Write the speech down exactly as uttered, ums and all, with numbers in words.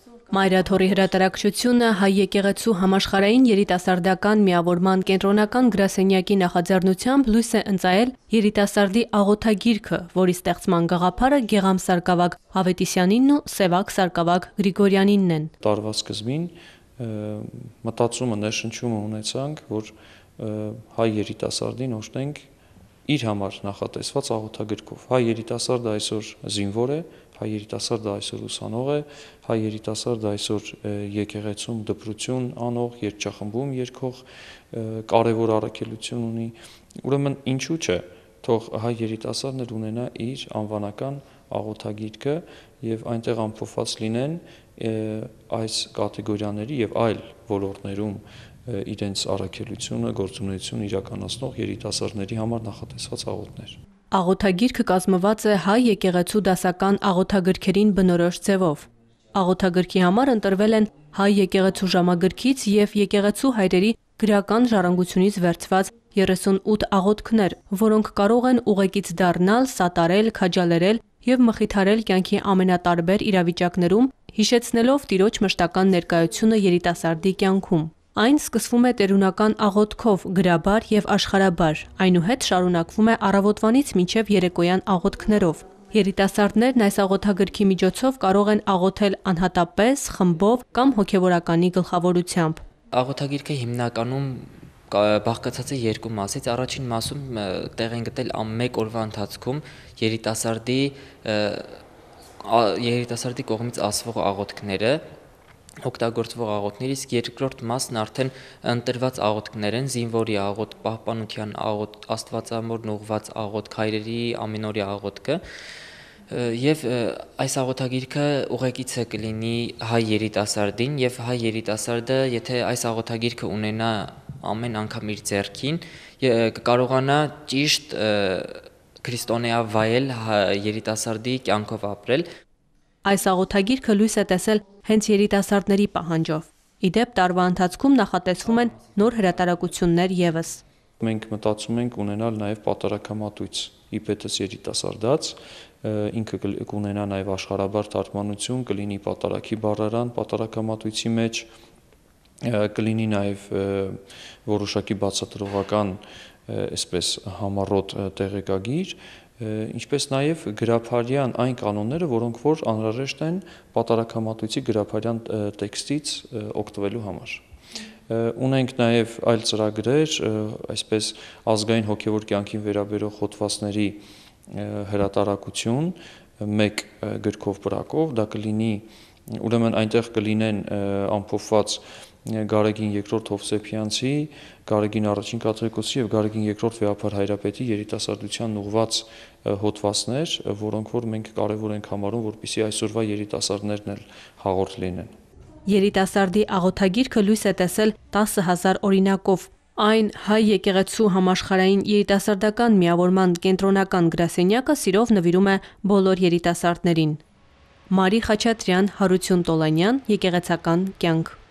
Մայրաթորի հրատարակչությունը հայ եկեղեցու համաշխարհային երիտասարդական միավորման կենտրոնական գրասենյակի նախաձեռնությամբ լույս է ընծայել երիտասարդի աղոթագիրքը, որի ստեղծման գաղափարը Գեղամ Սարգսակ Հավետիսյանինն ու Սևակ Սարգսակ Գրիգորյանինն են։ Տարվա սկզբին մտածումը ներշնչումը ունեցանք, որ հայ երիտասարդին օժտենք իր համար նախատեսված աղոթագրքով։ Հայ երիտասարդը այսօր զինվոր է, հայ երիտասարդը այսօր ուսանող է, հայ երիտասարդը այսօր եկեղեցում դպրություն անող, երգչախմբում երգող կարևոր առաքելություն ունի։ Ուրեմն ինչու՞ չէ, թող հայ երիտասարդն էլ ունենա իր անվանական աղոթագիրքը եւ այնտեղ ամփոփված լինեն այս կատեգորիաների եւ այլ ոլորտներում իրենց առաքելությունը, գործունեությունը իրականացնող երիտասարդների համար նախատեսված աղոթներ։ Աղոթագիրքը կազմված է հայ եկեղեցու դասական աղոթագրքերին բնորոշ ձևով։ Աղոթագրքի համար ընտրվել են հայ եկեղեցու ժամագրքից եւ եկեղեցու հայրերի գրական ժառանգությունից վերցված երեսունութ աղոթքներ, որոնք կարող են ուղեկից դառնալ, սատարել, քաջալերել եւ մխիթարել կյանքի ամենատարբեր իրավիճակներում, հիշեցնելով Տիրոջ մշտական ներկայությունը երիտասարդի կյանքում։ Այն սկսվում է տերունական աղոթքով, գրաբար եւ աշխարհաբար, այնուհետ շարունակվում է առավոտվանից մինչեւ երեկոյան աղոթքներով։ Երիտասարդներն այս աղոթագրքի միջոցով կարող են աղոթել անհատապես, խմբով կամ հոգեվորականի գլխավորությամբ։ Աղոթագիրքը հիմնականում բաղկացած է երկու մասից։ Առաջին մասում տեղ են գտել մեկ օրվա ընթացքում երիտասարդի երիտասարդի կողմից ասվող աղոթքները, օգտագործվող աղոթքներ, իսկ երկրորդ մասն արդեն ընտրված աղոթքներ են, զինվորի աղոթք, պահպանության աղոթք, աստվածամորն ուղղված աղոթք, հայրերի ամենօրյա աղոթքը, եւ այս աղոթագիրքը ուղեկիցը կլինի հայ երիտասարդին, եւ հայ երիտասարդը, եթե այս աղոթագիրքը ունենա ամեն անգամ իր ձեռքին, կկարողանա ճիշտ քրիստոնեա վայել երիտասարդի կյանքով ապրել։ Այս աղոթագիրքը լույս է տեսել հենց երիտասարդների պահանջով։ Իդեպ տարվա ընթացքում նախատեսվում են նոր հրատարակություններ եւս։ Մենք մտածում ենք ունենալ նաեւ պատարագամատույց իբետս երիտասարդաց, ինքը կունենա նաեւ աշխարհաբար թարգմանություն, կլինի պատարագի բառարան պատարագամատույցի մեջ, կլինի նաեւ որոշակի բացատրողական, այսպես համառոտ տեղեկագիր, ինչպես նաև գրափարյան այն կանոնները, որոնք որ անհրաժեշտ են պատարագամատույցի գրափարյան տեքստից օգտվելու համար։ Ունենք նաև այլ ծրագրեր, այսպես ազգային հոգևոր կյանքին վերաբերող հոդվածների հրատարակություն մեկ գրքով պրակով, դա կլինի, ուրեմն այնտեղ կլինեն ամփոփված Գարեգին երկրորդ Հովսեփյանցի, Գարեգին առաջին կաթողիկոսի եւ Գարեգին երկրորդ Վեհափար Հայրապետի երիտասարդության ուղղված հոդվածներ, որոնք որ մենք կարևոր ենք համարում, որպեսզի այսօրվա երիտասարդներն էլ հաղորդ լինեն։ Երիտասարդի աղոթագիրքը լույս է տեսել տասը հազար օրինակով։ Այն հայ եկեղեցու համաշխարհային երիտասարդական միավորման կենտրոնական գրասենյակը սիրով նվիրում է բոլոր երիտասարդներին։ Մարի Խաչատրյան, Հարություն Տոլանյան, Եկեղեցական կյանք։